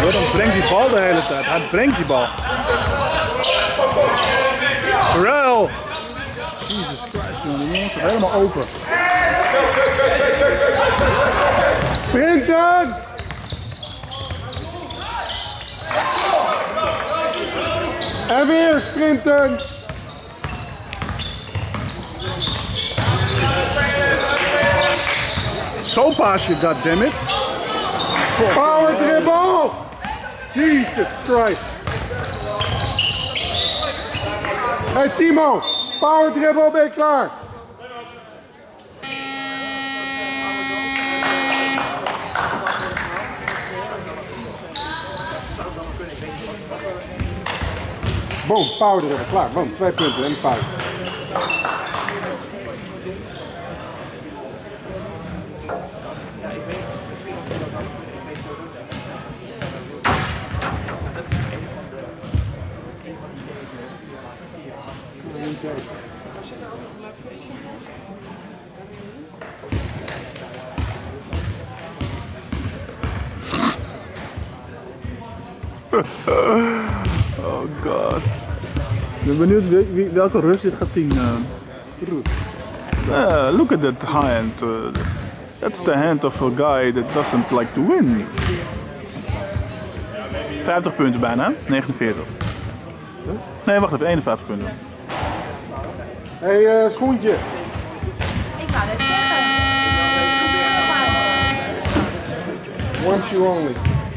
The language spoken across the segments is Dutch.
Jordan brengt die bal de hele tijd. Hij brengt die bal. Pharrell! Jesus Christ, jongen. Die jongen staat helemaal open. Sprinten! En weer sprinten! Zo'n paasje, goddammit. Power dribble! Jesus Christ! Hey Timo, power dribble, ben je klaar? Boom, power dribble, klaar. Boom, 2 punten en 5. Oh god. Ik ben benieuwd welke rust dit gaat zien. Look at that hand. That's the hand of a guy that doesn't like to win. 50 punten bijna, 49. Nee, wacht even, 51 punten. Hey, schoentje. Ik wou net zeggen. One shoe only.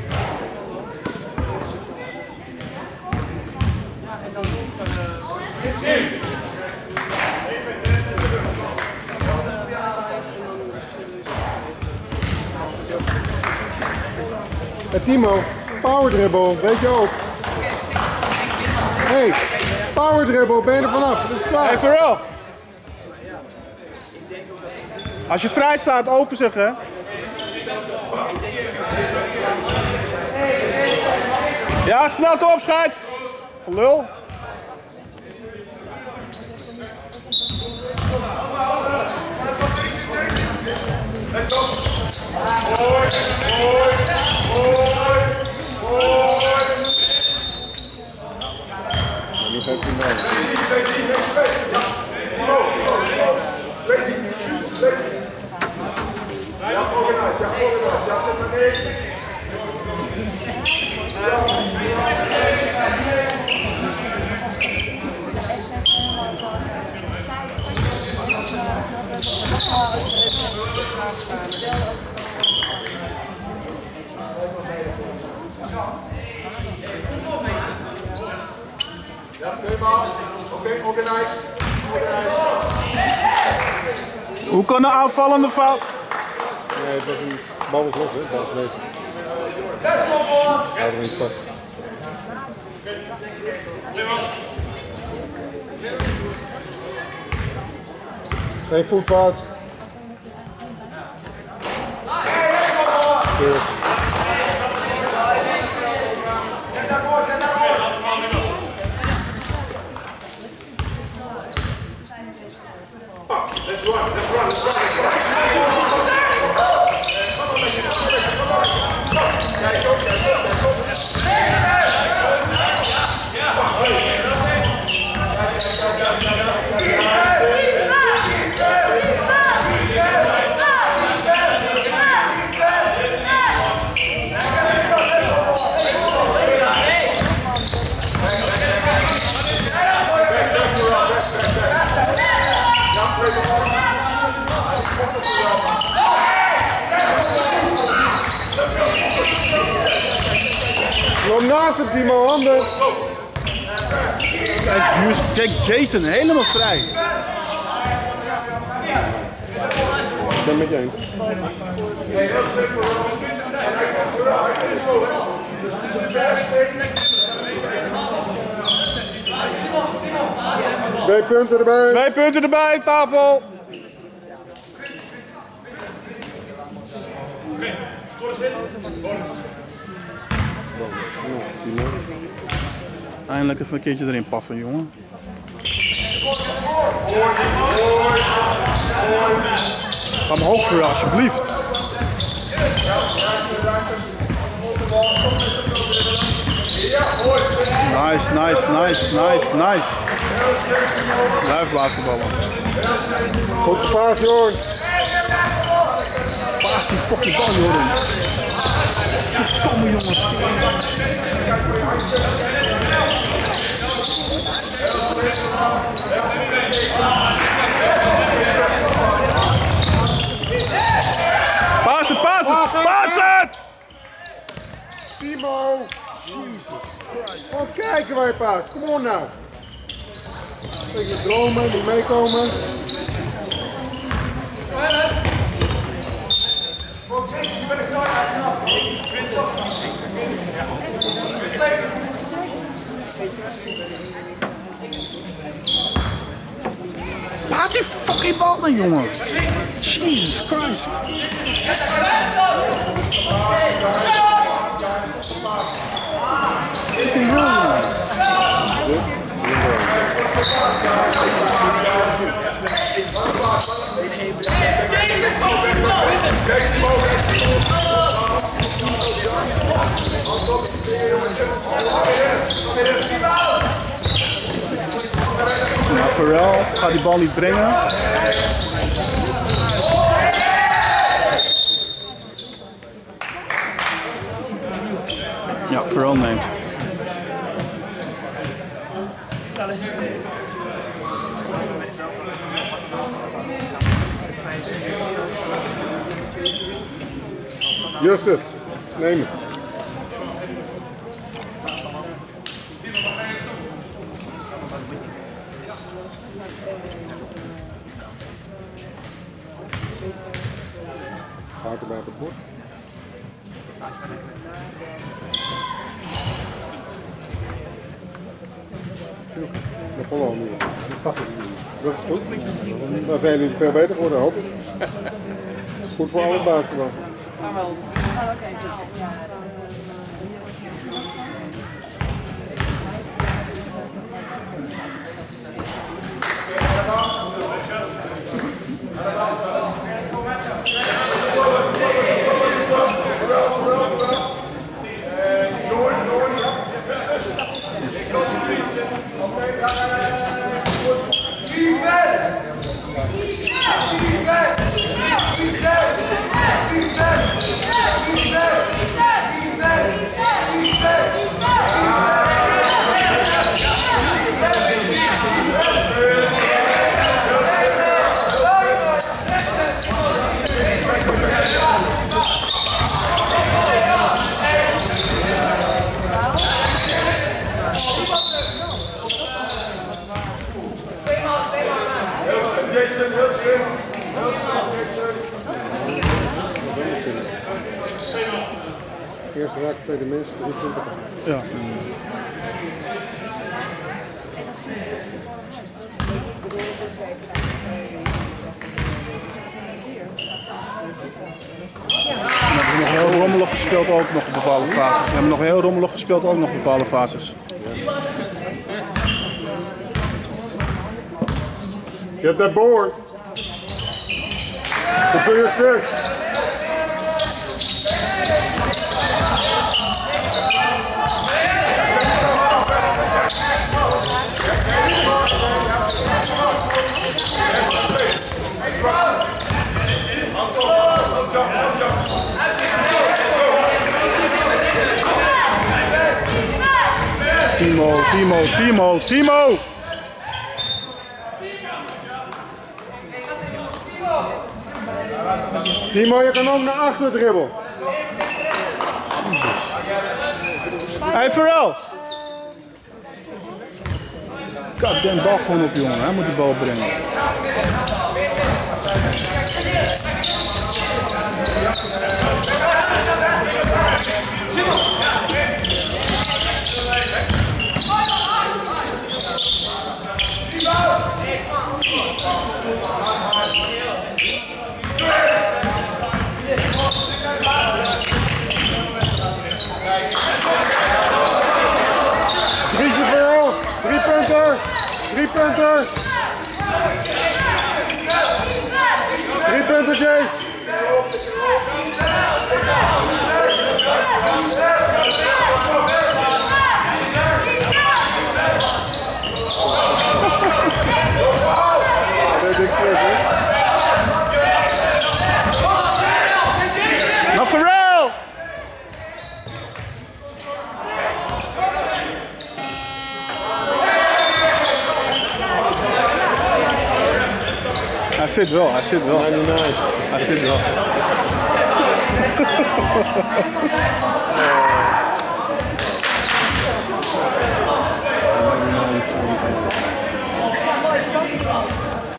Hey Timo, power dribble, weet je ook. Hey, power dribble, ben je er vanaf? Het is klaar. Hey Pharrell! Als je vrij staat, open zeggen. Hè? Ja, snel kom op, scheids! Gelul. Hoe kan de aanvallende fout? Nee, het was een bal was los, hè? Bal was leeg. Houden we niet vast. Geen voetfout. Loop naast hem, Timo, handen. Kijk, Jason helemaal vrij. Ik ben het met je eens. Twee punten erbij. 2 punten erbij, tafel. Eindelijk even een keertje erin paffen, jongen. Ga hem hoog voor, alsjeblieft. Nice, nice, nice, nice, nice. Blijf basketballen. Goed paas, Jorn. Paas die fucking bal, Jorn. Verdomme, jongen. Paas het, paas het, paas het! Timo! Jesus Christ. Gewoon kijken waar je paast. Kom on nou. Tegen dromen, niet meekomen. Laat die fucking bal dan, jongen. Jesus Christ. Nou, Pharrell gaat die bal niet brengen. Ja, Pharrell neemt. Justus, neem het. Gaat er bij het bord. De Apollo nu. Dat is goed. Dan zijn jullie veel beter geworden, hoop ik. Dat is goed voor alle basketbal. Eerste raak, tweede mis, 3 punten. Ja. We hebben nog heel rommelig gespeeld ook nog op bepaalde fases. We hebben nog heel rommelig gespeeld ook nog op bepaalde fases. Get that board. Goed voor je first. Timo, Timo, Timo, Timo! Timo, je kan ook naar achter dribbelen. Hey Pharrell! Goddamn, bal gewoon op, jongen. Hij moet die bal brengen. Drie punten! 3 punten, Jace! zit wel, hij zit wel. 99. Hij zit wel.